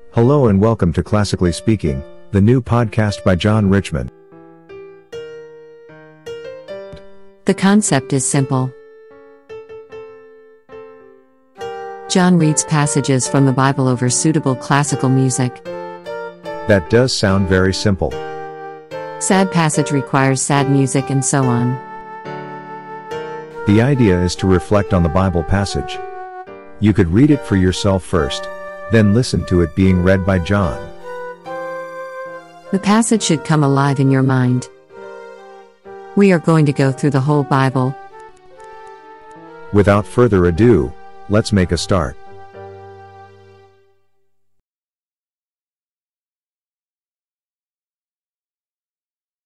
Hello and welcome to Classically Speaking, the new podcast by John Richmond. The concept is simple. John reads passages from the Bible over suitable classical music. That does sound very simple. Sad passage requires sad music and so on. The idea is to reflect on the Bible passage. You could read it for yourself first, then listen to it being read by John. The passage should come alive in your mind. We are going to go through the whole Bible. Without further ado, let's make a start.